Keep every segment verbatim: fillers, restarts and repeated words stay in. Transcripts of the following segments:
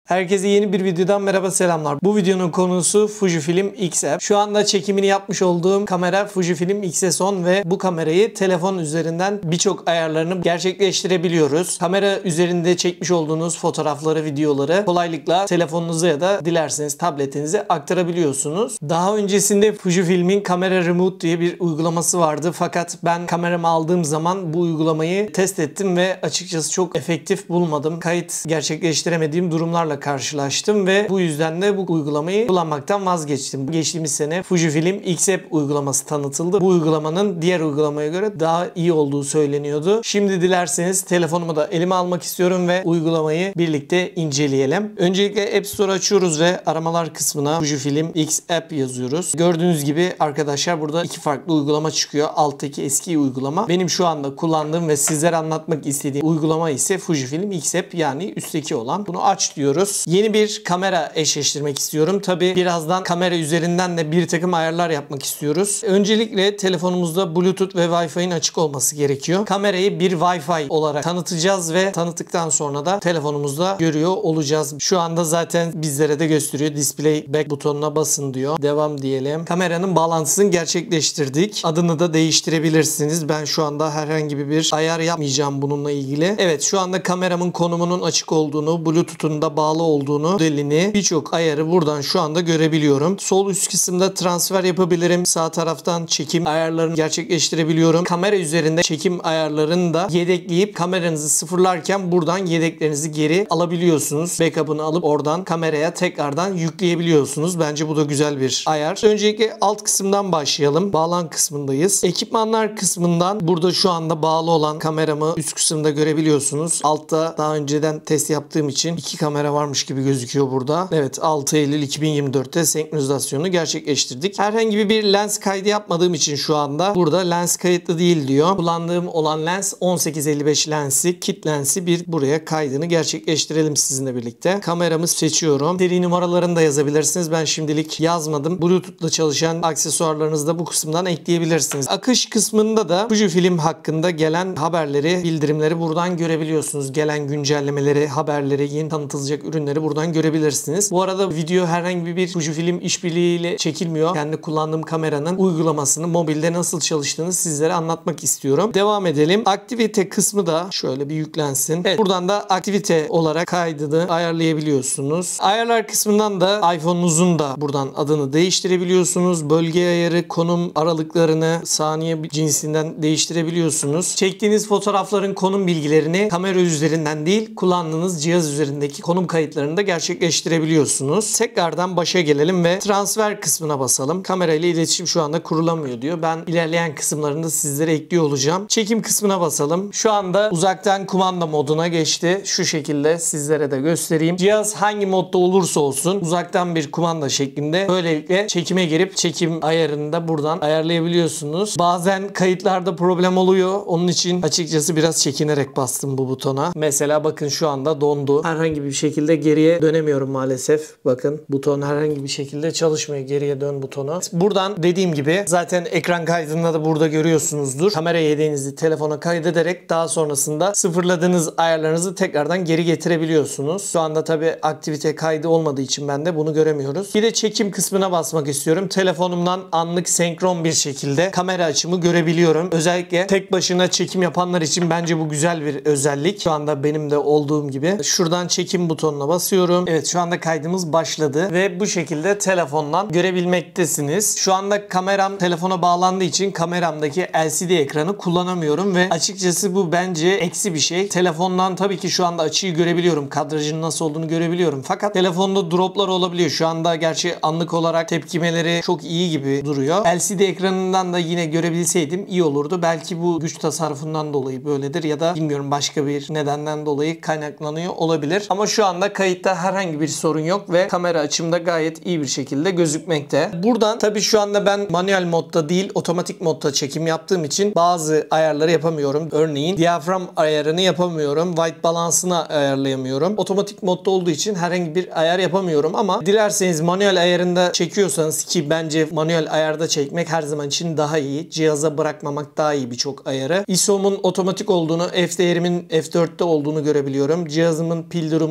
Herkese yeni bir videodan merhaba, selamlar. Bu videonun konusu Fujifilm X F. Şu anda çekimini yapmış olduğum kamera Fujifilm X S on ve bu kamerayı telefon üzerinden birçok ayarlarını gerçekleştirebiliyoruz. Kamera üzerinde çekmiş olduğunuz fotoğrafları, videoları kolaylıkla telefonunuza ya da dilerseniz tabletinize aktarabiliyorsunuz. Daha öncesinde Fujifilm'in Camera Remote diye bir uygulaması vardı. Fakat ben kameramı aldığım zaman bu uygulamayı test ettim ve açıkçası çok efektif bulmadım. Kayıt gerçekleştiremediğim durumlarla karşılaştım ve bu yüzden de bu uygulamayı kullanmaktan vazgeçtim. Geçtiğimiz sene Fujifilm X F uygulaması tanıtıldı. Bu uygulamanın diğer uygulamaya göre daha iyi olduğu söyleniyordu. Şimdi dilerseniz telefonumu da elime almak istiyorum ve uygulamayı birlikte inceleyelim. Öncelikle App Store açıyoruz ve aramalar kısmına Fujifilm X App yazıyoruz. Gördüğünüz gibi arkadaşlar burada iki farklı uygulama çıkıyor. Alttaki eski uygulama. Benim şu anda kullandığım ve sizlere anlatmak istediğim uygulama ise Fujifilm X App, yani üstteki olan. Bunu aç diyoruz. Yeni bir kamera eşleştirmek istiyorum. Tabi birazdan kamera üzerinden de bir takım ayarlar yapmak istiyoruz. Öncelikle telefonumuzda Bluetooth ve Wi-Fi'nin açık olması gerekiyor. Kamerayı bir Wi-Fi olarak tanıtacağız ve tanıttıktan sonra da telefonumuzda görüyor olacağız. Şu anda zaten bizlere de gösteriyor. Display back butonuna basın diyor. Devam diyelim. Kameranın bağlantısını gerçekleştirdik. Adını da değiştirebilirsiniz. Ben şu anda herhangi bir ayar yapmayacağım bununla ilgili. Evet, şu anda kameramın konumunun açık olduğunu, Bluetooth'un da bağlı olduğunu, modelini, birçok ayarı buradan şu anda görebiliyorum. Sol üst kısımda transfer yapabilirim. Sağ taraftan çekim ayarlarını gerçekleştirebiliyorum. Kamera üzerinde çekim ayarlarını da yedekleyip kameranızı sıfırlarken buradan yedeklerinizi geri alabiliyorsunuz. Backup'ını alıp oradan kameraya tekrardan yükleyebiliyorsunuz. Bence bu da güzel bir ayar. Öncelikle alt kısımdan başlayalım. Bağlan kısmındayız. Ekipmanlar kısmından burada şu anda bağlı olan kameramı üst kısımda görebiliyorsunuz. Altta daha önceden test yaptığım için iki kamera varmış gibi gözüküyor burada. Evet, altı Eylül iki bin yirmi dörtte senkronizasyonu gerçekleştirdik. Herhangi bir lens kaydı yapmadığım için şu anda burada lens kayıtlı değil diyor. Kullandığım olan lens on sekiz elli beş lensi, kit lensi, bir buraya kaydını gerçekleştirelim sizinle birlikte. Kameramı seçiyorum. Seri numaralarını da yazabilirsiniz. Ben şimdilik yazmadım. Bluetooth'la çalışan aksesuarlarınızı da bu kısımdan ekleyebilirsiniz. Akış kısmında da Fujifilm hakkında gelen haberleri, bildirimleri buradan görebiliyorsunuz. Gelen güncellemeleri, haberleri, yeni tanıtılacak ürünleri buradan görebilirsiniz. Bu arada video herhangi bir Fujifilm işbirliğiyle çekilmiyor. Kendi kullandığım kameranın uygulamasını, mobilde nasıl çalıştığını sizlere anlatmak istiyorum. Devam edelim. Aktivite kısmı da şöyle bir yüklensin. Evet, buradan da aktivite olarak kaydını ayarlayabiliyorsunuz. Ayarlar kısmından da iPhone'unuzun da buradan adını değiştirebiliyorsunuz. Bölge ayarı, konum aralıklarını saniye cinsinden değiştirebiliyorsunuz. Çektiğiniz fotoğrafların konum bilgilerini kamera üzerinden değil, kullandığınız cihaz üzerindeki konum kayıtlarını da gerçekleştirebiliyorsunuz. Tekrardan başa gelelim ve transfer kısmına basalım. Kamera ile iletişim şu anda kurulamıyor diyor. Ben ilerleyen kısımlarında sizlere ekliyor olacağım. Çekim kısmına basalım. Şu anda uzaktan kumanda moduna geçti. Şu şekilde sizlere de göstereyim. Cihaz hangi modda olursa olsun uzaktan bir kumanda şeklinde böylelikle çekime girip çekim ayarını da buradan ayarlayabiliyorsunuz. Bazen kayıtlarda problem oluyor. Onun için açıkçası biraz çekinerek bastım bu butona. Mesela bakın şu anda dondu. Herhangi bir şekilde geriye dönemiyorum maalesef. Bakın buton herhangi bir şekilde çalışmıyor. Geriye dön butonu. Buradan dediğim gibi zaten ekran kaydında da burada görüyorsunuzdur. Kamera yedeğinizi telefona kaydederek daha sonrasında sıfırladığınız ayarlarınızı tekrardan geri getirebiliyorsunuz. Şu anda tabi aktivite kaydı olmadığı için ben de bunu göremiyoruz. Bir de çekim kısmına basmak istiyorum. Telefonumdan anlık senkron bir şekilde kamera açımı görebiliyorum. Özellikle tek başına çekim yapanlar için bence bu güzel bir özellik. Şu anda benim de olduğum gibi. Şuradan çekim butonuna basıyorum. Evet, şu anda kaydımız başladı ve bu şekilde telefondan görebilmektesiniz. Şu anda kameram telefona bağlandığı için kameramdaki L C D ekranı kullanamıyorum ve açıkçası bu bence eksi bir şey. Telefondan tabii ki şu anda açıyı görebiliyorum. Kadrajın nasıl olduğunu görebiliyorum. Fakat telefonda droplar olabiliyor. Şu anda gerçi anlık olarak tepkimeleri çok iyi gibi duruyor. L C D ekranından da yine görebilseydim iyi olurdu. Belki bu güç tasarrufundan dolayı böyledir ya da bilmiyorum, başka bir nedenden dolayı kaynaklanıyor olabilir. Ama şu anda kayıtta herhangi bir sorun yok ve kamera açımda gayet iyi bir şekilde gözükmekte. Buradan tabii şu anda ben manuel modda değil otomatik modda çekim yaptığım için bazı ayarları yapamıyorum. Örneğin diyafram ayarını yapamıyorum. White balance'ını ayarlayamıyorum. Otomatik modda olduğu için herhangi bir ayar yapamıyorum ama dilerseniz manuel ayarında çekiyorsanız, ki bence manuel ayarda çekmek her zaman için daha iyi. Cihaza bırakmamak daha iyi birçok ayarı. I S O'mun otomatik olduğunu, F değerimin F dörtte olduğunu görebiliyorum. Cihazımın pil durumunu görebiliyorum.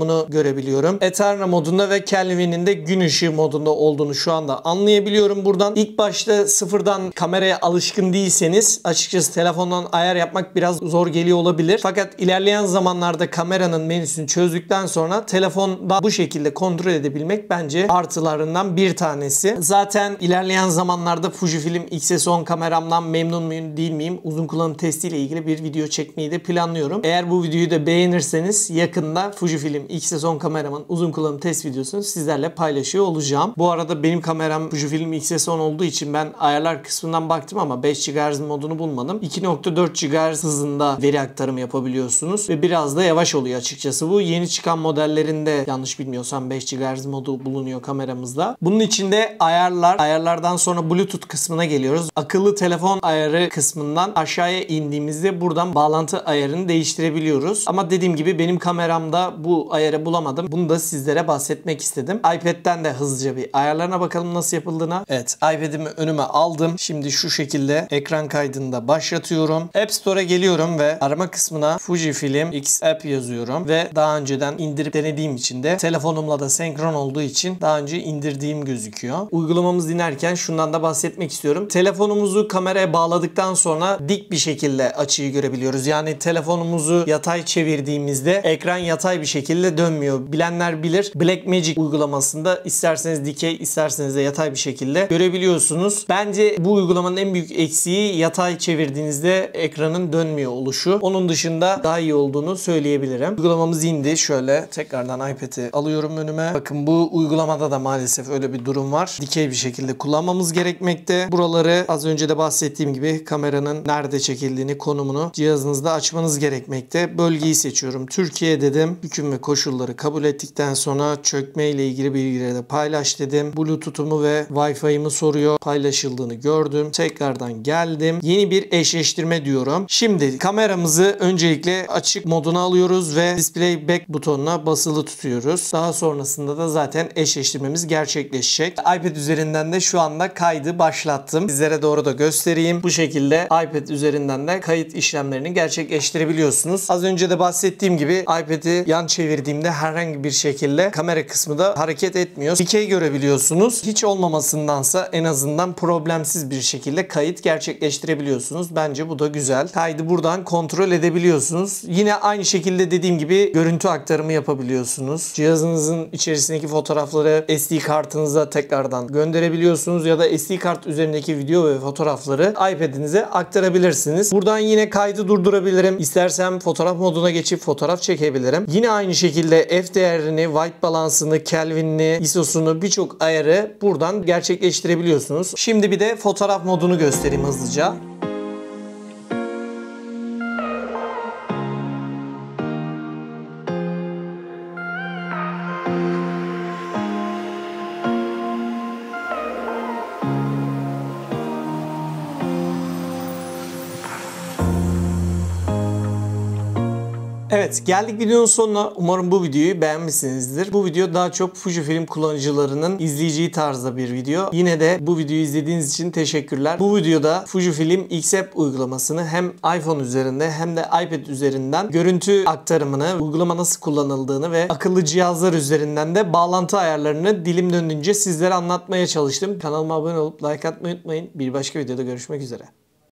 görebiliyorum. Eterna modunda ve Kelvin'in de gün ışığı modunda olduğunu şu anda anlayabiliyorum buradan. İlk başta sıfırdan kameraya alışkın değilseniz açıkçası telefondan ayar yapmak biraz zor geliyor olabilir. Fakat ilerleyen zamanlarda kameranın menüsünü çözdükten sonra telefonda bu şekilde kontrol edebilmek bence artılarından bir tanesi. Zaten ilerleyen zamanlarda Fujifilm X S on kameramdan memnun muyum değil miyim? Uzun kullanım testiyle ilgili bir video çekmeyi de planlıyorum. Eğer bu videoyu da beğenirseniz yakında Fujifilm X S on kameramın uzun kullanım test videosunu sizlerle paylaşıyor olacağım. Bu arada benim kameram Fujifilm X S on olduğu için ben ayarlar kısmından baktım ama beş gigahertz modunu bulmadım. iki nokta dört gigahertz hızında veri aktarımı yapabiliyorsunuz ve biraz da yavaş oluyor açıkçası. Bu yeni çıkan modellerinde yanlış bilmiyorsam beş gigahertz modu bulunuyor kameramızda. Bunun içinde ayarlar, ayarlardan sonra Bluetooth kısmına geliyoruz. Akıllı telefon ayarı kısmından aşağıya indiğimizde buradan bağlantı ayarını değiştirebiliyoruz. Ama dediğim gibi benim kameramda bu ayarı bulamadım. Bunu da sizlere bahsetmek istedim. iPad'den de hızlıca bir ayarlarına bakalım nasıl yapıldığına. Evet, iPad'imi önüme aldım. Şimdi şu şekilde ekran kaydını da başlatıyorum. App Store'a geliyorum ve arama kısmına Fujifilm X App yazıyorum ve daha önceden indirip denediğim için de telefonumla da senkron olduğu için daha önce indirdiğim gözüküyor. Uygulamamızı dinlerken şundan da bahsetmek istiyorum. Telefonumuzu kameraya bağladıktan sonra dik bir şekilde açıyı görebiliyoruz. Yani telefonumuzu yatay çevirdiğimizde ekran yatay bir şekilde dönmüyor. Bilenler bilir. Blackmagic uygulamasında isterseniz dikey, isterseniz de yatay bir şekilde görebiliyorsunuz. Bence bu uygulamanın en büyük eksiği yatay çevirdiğinizde ekranın dönmüyor oluşu. Onun dışında daha iyi olduğunu söyleyebilirim. Uygulamamız indi. Şöyle tekrardan iPad'i alıyorum önüme. Bakın bu uygulamada da maalesef öyle bir durum var. Dikey bir şekilde kullanmamız gerekmekte. Buraları az önce de bahsettiğim gibi kameranın nerede çekildiğini, konumunu cihazınızda açmanız gerekmekte. Bölgeyi seçiyorum. Türkiye dedim. Hüküm ve koşulları kabul ettikten sonra çökme ile ilgili bilgileri de paylaş dedim. Bluetooth'umu ve Wi-Fi'mi soruyor. Paylaşıldığını gördüm. Tekrardan geldim. Yeni bir eşleştirme diyorum. Şimdi kameramızı öncelikle açık moduna alıyoruz ve Display Back butonuna basılı tutuyoruz. Daha sonrasında da zaten eşleştirmemiz gerçekleşecek. iPad üzerinden de şu anda kaydı başlattım. Sizlere doğru da göstereyim. Bu şekilde iPad üzerinden de kayıt işlemlerini gerçekleştirebiliyorsunuz. Az önce de bahsettiğim gibi iPad'i yan çevirdiğimde herhangi bir şekilde kamera kısmı da hareket etmiyor. Dikey görebiliyorsunuz. Hiç olmamasındansa en azından problemsiz bir şekilde kayıt gerçekleştirebiliyorsunuz. Bence bu da güzel. Kaydı buradan kontrol edebiliyorsunuz. Yine aynı şekilde dediğim gibi görüntü aktarımı yapabiliyorsunuz. Cihazınızın içerisindeki fotoğrafları S D kartınıza tekrardan gönderebiliyorsunuz ya da S D kart üzerindeki video ve fotoğrafları iPad'inize aktarabilirsiniz. Buradan yine kaydı durdurabilirim. İstersem fotoğraf moduna geçip fotoğraf çekebilirim. Yine aynı şekilde F değerini, white balansını, Kelvin'ini, I S O'sunu birçok ayarı buradan gerçekleştirebiliyorsunuz. Şimdi bir de fotoğraf modunu göstereyim hızlıca. Evet, geldik videonun sonuna. Umarım bu videoyu beğenmişsinizdir. Bu video daha çok Fujifilm kullanıcılarının izleyeceği tarzda bir video. Yine de bu videoyu izlediğiniz için teşekkürler. Bu videoda Fujifilm X App uygulamasını hem iPhone üzerinde hem de iPad üzerinden görüntü aktarımını, uygulama nasıl kullanıldığını ve akıllı cihazlar üzerinden de bağlantı ayarlarını dilim döndüğünce sizlere anlatmaya çalıştım. Kanalıma abone olup like atmayı unutmayın. Bir başka videoda görüşmek üzere.